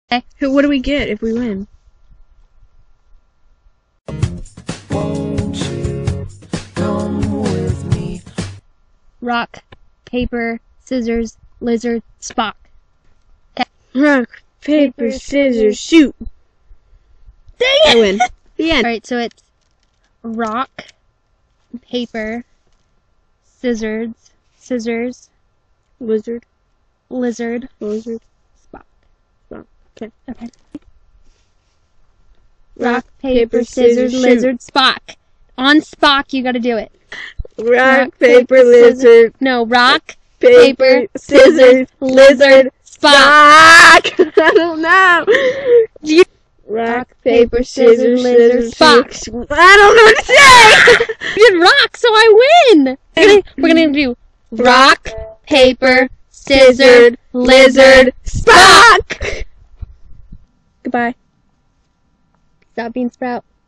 Okay. What do we get if we win? Won't you come with me? Rock, paper, scissors, lizard, Spock. Rock, paper, scissors, shoot. Dang I win. The end. Alright, so it's rock, paper, scissors, Lizard. lizard, Spock. Spock. Okay. Okay. Rock, paper, scissors, lizard, Spock. On Spock, you gotta do it. Rock, paper, lizard. No, rock, Paper, scissors, lizard, Spock. Spock! I don't know. Rock, paper, scissors, lizard, Spock. I don't know what to say! You did rock, so I win! We're gonna do rock, paper, scissors, lizard, Spock! Goodbye. Stop being Sprout.